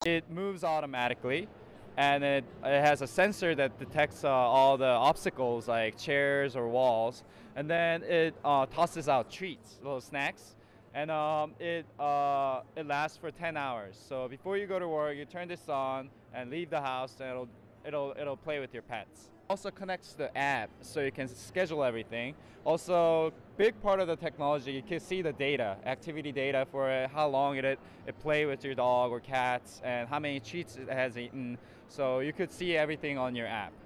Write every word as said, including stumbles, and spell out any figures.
It moves automatically, and it, it has a sensor that detects uh, all the obstacles like chairs or walls, and then it uh, tosses out treats, little snacks, and um, it uh, it lasts for ten hours. So before you go to work, you turn this on and leave the house, and it'll it'll it'll play with your pets. Also connects to the app, so you can schedule everything. Also, big part of the technology, you can see the data, activity data for it, how long it it play with your dog or cats, and how many treats it has eaten. So you could see everything on your app.